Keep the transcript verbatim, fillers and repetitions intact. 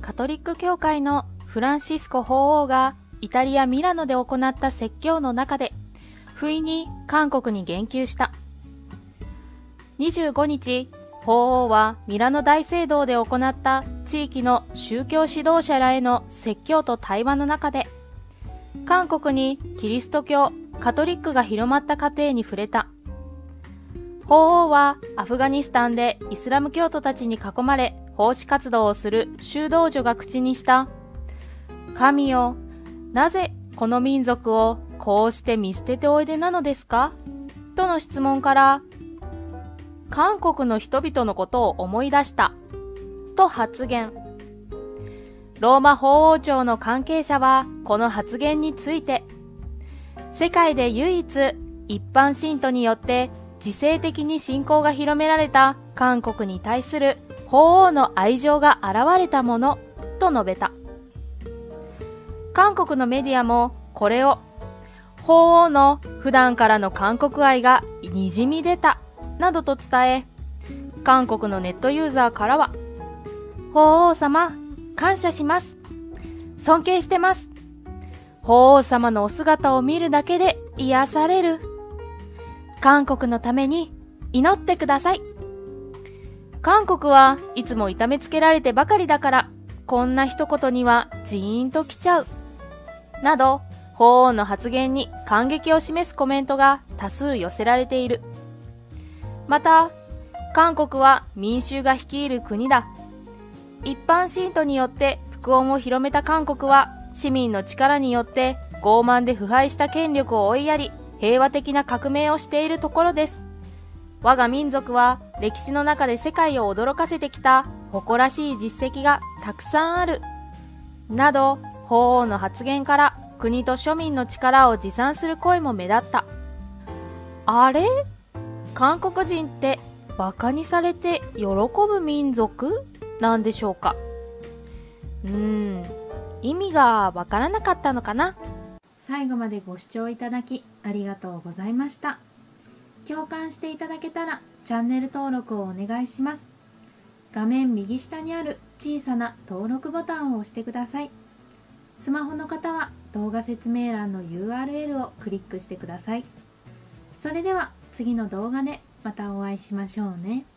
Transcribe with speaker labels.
Speaker 1: カトリック教会のフランシスコ法王がイタリア・ミラノで行った説教の中で、不意に韓国に言及した。にじゅうごにち、法王はミラノ大聖堂で行った地域の宗教指導者らへの説教と対話の中で、韓国にキリスト教、カトリックが広まった過程に触れた。法王はアフガニスタンでイスラム教徒たちに囲まれ奉仕活動をする修道女が口にした。神よ、なぜこの民族をこうして見捨てておいでなのですかとの質問から、韓国の人々のことを思い出したと発言。ローマ法王朝の関係者はこの発言について、世界で唯一一般信徒によって自制的に信仰が広められた韓国に対する法王の愛情が現れたものと述べた。韓国のメディアもこれを法王の普段からの韓国愛がにじみ出たなどと伝え、韓国のネットユーザーからは、法王様、感謝します。尊敬してます。法王様のお姿を見るだけで癒される。韓国のために祈ってください。韓国はいつも痛めつけられてばかりだから、こんな一言にはジーンときちゃう。など、法王の発言に感激を示すコメントが多数寄せられている。また、韓国は民衆が率いる国だ。一般信徒によって福音を広めた韓国は、市民の力によって傲慢で腐敗した権力を追いやり、平和的な革命をしているところです。我が民族は歴史の中で世界を驚かせてきた誇らしい実績がたくさんある。など、法王の発言から国と庶民の力を自賛する声も目立った。あれ？韓国人ってバカにされて喜ぶ民族なんでしょうか。うーん、意味がわからなかったのかな。最後までご視聴いただきありがとうございました。共感していただけたらチャンネル登録をお願いします。画面右下にある小さな登録ボタンを押してください。スマホの方は動画説明欄の ユーアールエル をクリックしてください。それでは次の動画でまたお会いしましょうね。